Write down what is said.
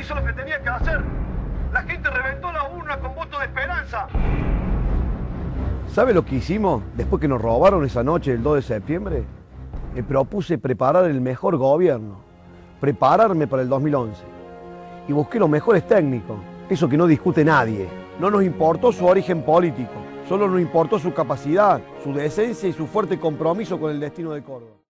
hizo lo que tenía que hacer. La gente reventó la urna con voto de esperanza. ¿Sabe lo que hicimos después que nos robaron esa noche del 2 de septiembre? Me propuse preparar el mejor gobierno, prepararme para el 2011. Y busqué los mejores técnicos, eso que no discute nadie. No nos importó su origen político, solo nos importó su capacidad, su decencia y su fuerte compromiso con el destino de Córdoba.